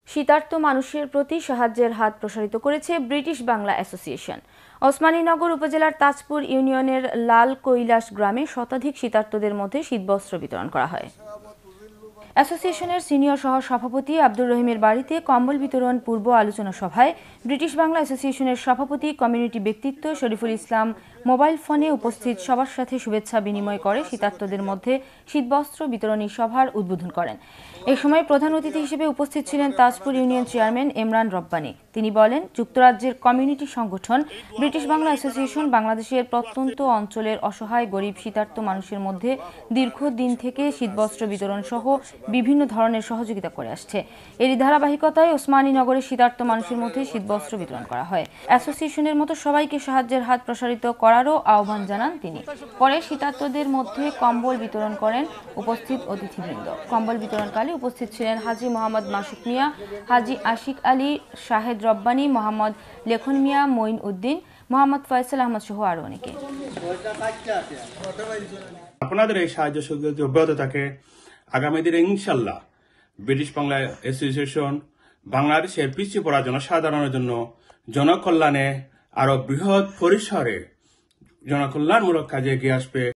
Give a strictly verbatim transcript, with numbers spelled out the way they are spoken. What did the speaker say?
শীতার্ত মানুষের প্রতি সাহায্যের হাত প্রসারিত করেছে ব্রিটিশ বাংলা অ্যাসোসিয়েশন। ওসমানীনগর উপজেলার তাজপুর ইউনিয়নের লাল কৈলাস গ্রামে শতাধিক শীতার্তদের মধ্যে শীতবস্ত্র বিতরণ করা হয়। অ্যাসোসিয়েশনের সিনিয়র সহ সভাপতি আব্দুর রহিমের বাড়িতে কম্বল বিতরণ পূর্ব আলোচনা সভায় ব্রিটিশ বাংলা অ্যাসোসিয়েশনের সভাপতি কমিউনিটি ব্যক্তিত্ব শরীফুল ইসলাম মোবাইল ফোনে উপস্থিত সবার সাথে শুভেচ্ছা বিনিময় করে শীতার্তদের মধ্যে শীতবস্ত্র বিতরণী সভার উদ্বোধন করেন। এ সময় প্রধান অতিথি হিসেবে উপস্থিত ছিলেন তাজপুর ইউনিয়ন চেয়ারম্যান ইমরান রব্বানী। তিনি বলেন, যুক্তরাজ্যের কমিউনিটি সংগঠন ব্রিটিশ বাংলা অ্যাসোসিয়েশন বাংলাদেশের প্রত্যন্ত অঞ্চলের অসহায় গরিব শীতার্ত মানুষের মধ্যে দীর্ঘদিন থেকে শীতবস্ত্র বিতরণ সহ বিভিন্ন ধরনের সহযোগিতা করে আসছে। এরই ধারাবাহিকতায় ওসমানীনগরের শীতার্ত মানুষের মধ্যে শীতবস্ত্র বিতরণ করা হয়। অ্যাসোসিয়েশনের মতো সবাইকে সাহায্যের হাত প্রসারিত করারও আহ্বান জানান তিনি। পরে শীতার্তদের মধ্যে কম্বল বিতরণ করেন উপস্থিত অতিথিবৃন্দ। কম্বল বিতরণকালে উপস্থিত ছিলেন হাজি মোহাম্মদ মাসুক মিয়া, হাজি আশিক আলী, শাহেদ রব্বানী, মোহাম্মদ লেখন মিয়া, মঈন উদ্দিন, মোহাম্মদ ফয়সাল আহমদ সহ আরো অনেকে। আপনাদের এই সাহায্য সহযোগিতা অব্যাহত থাকে। আগামী দিনে ইনশাল্লাহ ব্রিটিশ বাংলা অ্যাসোসিয়েশন বাংলাদেশের পিছিয়ে পড়া জনসাধারণের জন্য জনকল্যাণে আরো বৃহৎ পরিসরে জনকল্যাণমূলক কাজে এগিয়ে আসবে।